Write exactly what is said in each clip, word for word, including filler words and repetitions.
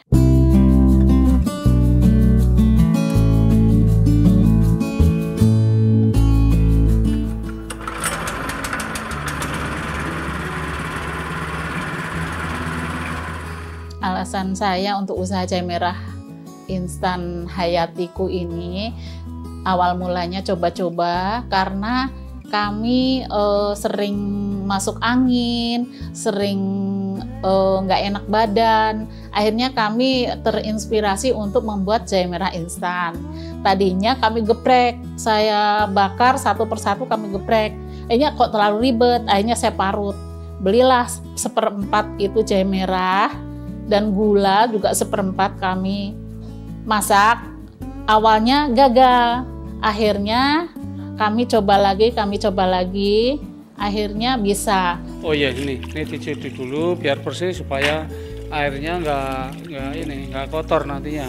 Alasan saya untuk usaha jahe merah instan Hayatiku ini awal mulanya coba-coba karena kami eh, sering masuk angin, sering nggak eh, enak badan. Akhirnya kami terinspirasi untuk membuat jahe merah instan. Tadinya kami geprek, saya bakar satu persatu kami geprek. Akhirnya kok terlalu ribet, akhirnya saya parut. Belilah seperempat itu jahe merah dan gula juga seperempat kami masak. Awalnya gagal, akhirnya kami coba lagi, kami coba lagi, akhirnya bisa. Oh iya, ini, ini dicuci dulu biar bersih supaya airnya nggak nggak ini nggak kotor nantinya.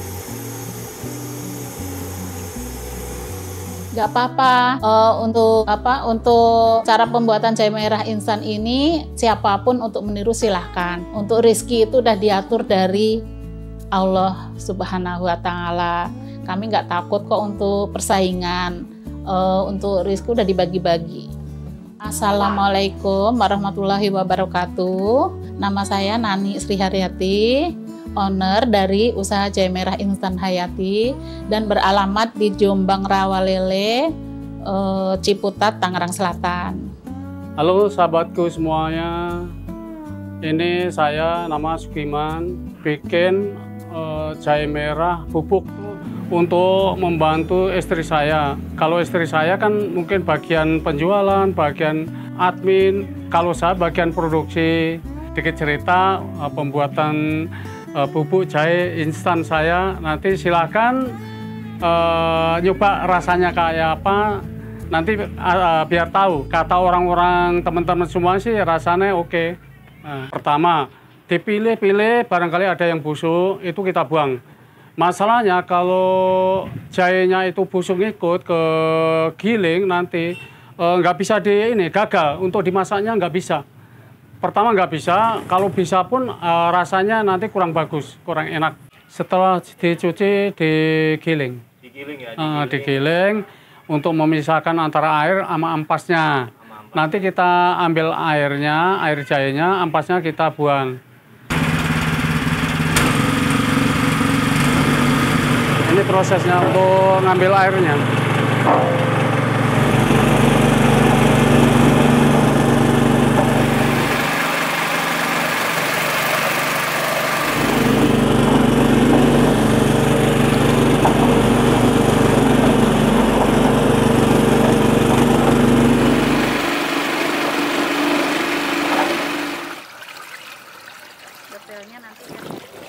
Nggak apa-apa uh, untuk apa untuk cara pembuatan jahe merah instan ini siapapun untuk meniru silahkan. Untuk rezeki itu udah diatur dari Allah Subhanahu Wa Taala. Kami nggak takut kok untuk persaingan. Uh, untuk rezeki udah dibagi-bagi. Assalamualaikum warahmatullahi wabarakatuh. Nama saya Nani Sri Haryati, owner dari usaha jahe merah instan Hayati dan beralamat di Jombang Rawalele, uh, Ciputat, Tangerang Selatan. Halo sahabatku semuanya, ini saya nama Sukiman, bikin uh, jahe merah bubuk untuk membantu istri saya. Kalau istri saya kan mungkin bagian penjualan, bagian admin. Kalau saya bagian produksi. Sedikit cerita uh, pembuatan uh, bubuk jahe instan saya. Nanti silakan uh, nyoba rasanya kayak apa. Nanti uh, biar tahu. Kata orang-orang teman-teman semua sih rasanya oke. Okay. Nah, pertama, dipilih-pilih barangkali ada yang busuk, itu kita buang. Masalahnya kalau jahenya itu busuk ikut ke giling nanti nggak e, bisa di ini gagal untuk dimasaknya, nggak bisa. Pertama nggak bisa, kalau bisa pun e, rasanya nanti kurang bagus, kurang enak. Setelah dicuci digiling, digiling ya, digiling. E, digiling untuk memisahkan antara air sama ampasnya. Sama ampas. Nanti kita ambil airnya, air jahenya, ampasnya kita buang. Ini prosesnya untuk ngambil airnya. Detailnya nanti ya.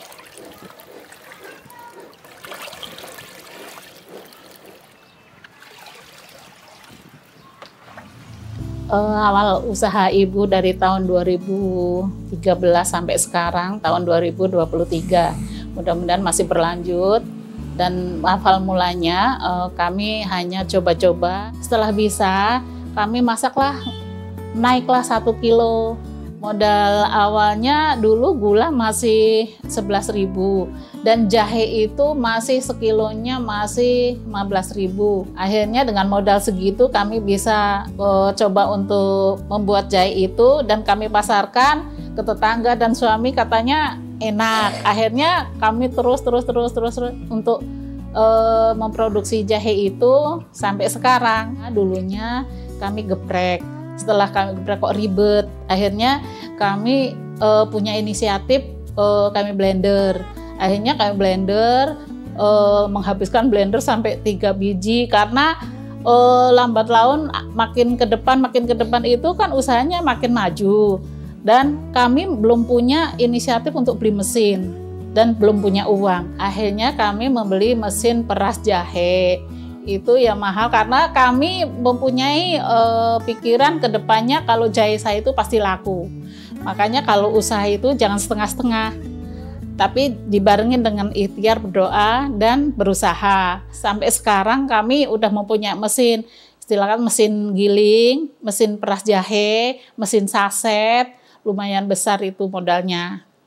Uh, awal usaha ibu dari tahun dua ribu tiga belas sampai sekarang tahun dua ribu dua puluh tiga, mudah-mudahan masih berlanjut. Dan awal mulanya uh, kami hanya coba-coba, setelah bisa kami masaklah, naiklah satu kilo. Modal awalnya dulu gula masih sebelas ribu dan jahe itu masih sekilonya masih lima belas ribu. Akhirnya dengan modal segitu kami bisa uh, coba untuk membuat jahe itu dan kami pasarkan ke tetangga dan suami, katanya enak. Akhirnya kami terus terus terus terus, terus untuk uh, memproduksi jahe itu sampai sekarang. Nah, dulunya kami geprek. Setelah kami geprek kok ribet, akhirnya kami uh, punya inisiatif, uh, kami blender. Akhirnya kami blender, uh, menghabiskan blender sampai tiga biji karena uh, lambat laun makin ke depan, makin ke depan itu kan usahanya makin maju. Dan kami belum punya inisiatif untuk beli mesin dan belum punya uang. Akhirnya kami membeli mesin peras jahe. Itu ya mahal karena kami mempunyai e, pikiran ke depannya kalau jahe saya itu pasti laku. Makanya kalau usaha itu jangan setengah-setengah, tapi dibarengin dengan ikhtiar, berdoa, dan berusaha. Sampai sekarang kami udah mempunyai mesin, istilahkan mesin giling, mesin peras jahe, mesin saset, lumayan besar itu modalnya.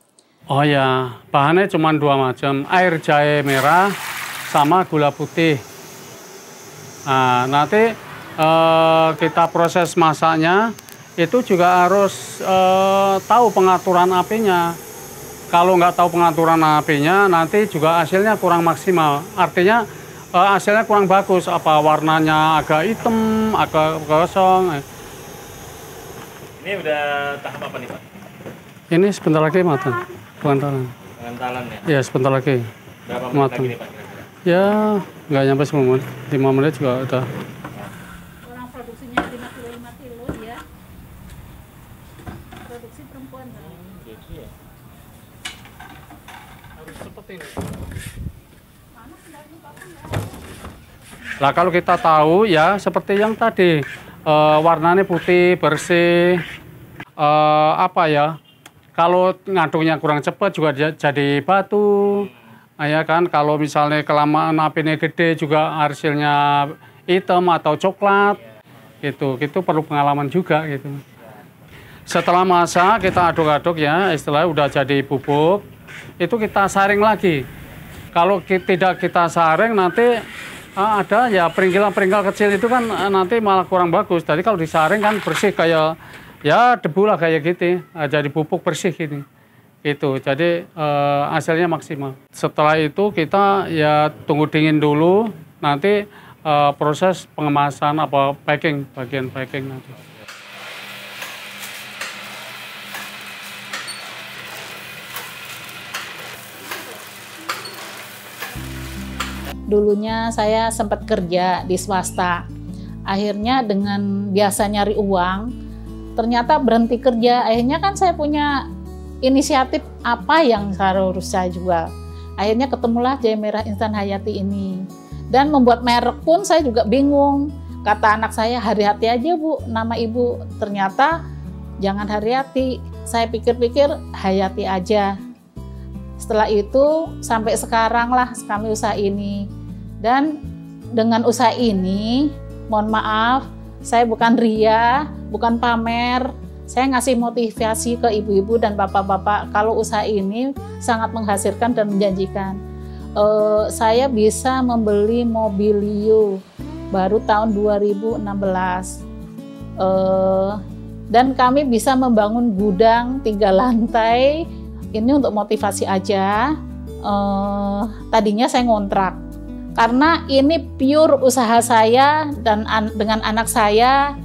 Oh ya, bahannya cuma dua macam, air jahe merah sama gula putih. Nah, nanti eh, kita proses masaknya itu juga harus eh, tahu pengaturan apinya. Kalau nggak tahu pengaturan apinya, nanti juga hasilnya kurang maksimal. Artinya eh, hasilnya kurang bagus, apa warnanya agak hitam, agak gosong. Ini udah tahap apa nih Pak? Ini sebentar lagi matang. Pengentalan. Pengentalan ya? Ya, sebentar lagi. Berapa menit matang. lagi nih Pak kira-kira? Ya, nggak nyampe sepuluh menit. lima menit juga udah. Orang produksinya lima kilo lima kilo ya. Produksi perempuan. Gitu ya. Harus seperti ini. Nah, kalau kita tahu ya seperti yang tadi eh, warnanya putih, bersih, eh, apa ya? Kalau ngaduknya kurang cepat juga jadi batu, nah, ya kan. Kalau misalnya kelamaan apinya gede juga hasilnya hitam atau coklat, gitu. Itu perlu pengalaman juga gitu. Setelah masak kita aduk-aduk ya, istilahnya udah jadi bubuk, itu kita saring lagi. Kalau tidak kita saring nanti ah, ada ya peringkilan-peringkil kecil itu kan nanti malah kurang bagus. Jadi kalau disaring kan bersih kayak ya debu lah kayak gitu, jadi pupuk bersih gini. Itu jadi eh, hasilnya maksimal. Setelah itu kita ya tunggu dingin dulu, nanti eh, proses pengemasan apa packing, bagian packing nanti. Dulunya saya sempat kerja di swasta. Akhirnya dengan biasa nyari uang, ternyata berhenti kerja. Akhirnya kan saya punya inisiatif apa yang harus saya jual. Akhirnya ketemulah jahe merah instan Hayati ini. Dan membuat merek pun saya juga bingung. Kata anak saya, Haryati aja Bu, nama ibu. Ternyata jangan Haryati. Saya pikir-pikir Hayati aja. Setelah itu sampai sekarang lah kami usaha ini. Dan dengan usaha ini, mohon maaf, saya bukan ria, bukan pamer. Saya ngasih motivasi ke ibu-ibu dan bapak-bapak kalau usaha ini sangat menghasilkan dan menjanjikan. Uh, saya bisa membeli mobilio baru tahun dua ribu enam belas. Uh, dan kami bisa membangun gudang tiga lantai. Ini untuk motivasi aja. Uh, tadinya saya ngontrak. Karena ini pure usaha saya dan an dengan anak saya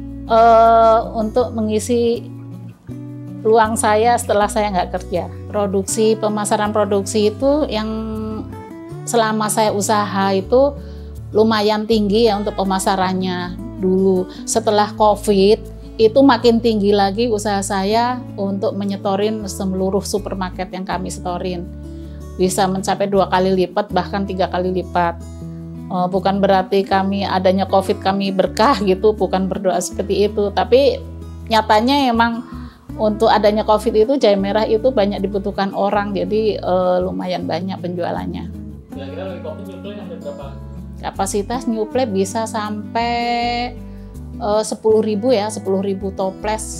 uh, untuk mengisi peluang saya setelah saya nggak kerja. Produksi, pemasaran produksi itu yang selama saya usaha itu lumayan tinggi ya untuk pemasarannya dulu. Setelah COVID itu makin tinggi lagi usaha saya untuk menyetorin seluruh supermarket yang kami setorin. Bisa mencapai dua kali lipat, bahkan tiga kali lipat. Uh, bukan berarti kami adanya COVID kami berkah gitu, bukan berdoa seperti itu. Tapi nyatanya emang untuk adanya COVID itu jahe merah itu banyak dibutuhkan orang, jadi uh, lumayan banyak penjualannya. Kira-kira dari kopi nyuplai sampai berapa? Kapasitas nyuplai bisa sampai uh, sepuluh ribu ya, sepuluh ribu toples.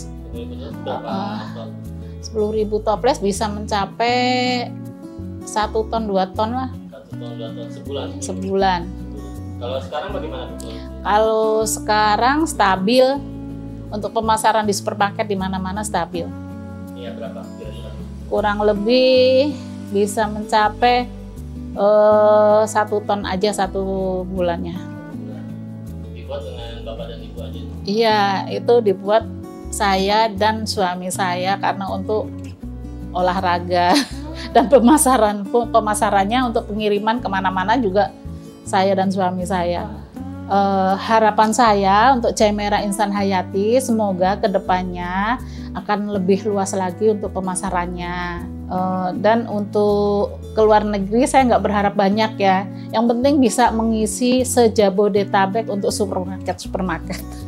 sepuluh ribu toples bisa mencapai satu ton, dua ton lah. Satu ton, dua ton sebulan. Sebulan. Kalau sekarang bagaimana? Kalau sekarang stabil untuk pemasaran di supermarket di mana-mana stabil. Iya berapa kira-kira? Kurang lebih bisa mencapai uh, satu ton aja satu bulannya. Dibuat dengan bapak dan ibu aja? Iya, itu dibuat saya dan suami saya karena untuk olahraga. Dan pemasaran pemasarannya untuk pengiriman kemana-mana juga saya dan suami saya. Uh, harapan saya untuk jahe merah instan Hayati semoga kedepannya akan lebih luas lagi untuk pemasarannya. Uh, dan untuk ke luar negeri saya nggak berharap banyak ya. Yang penting bisa mengisi se-Jabodetabek untuk supermarket-supermarket.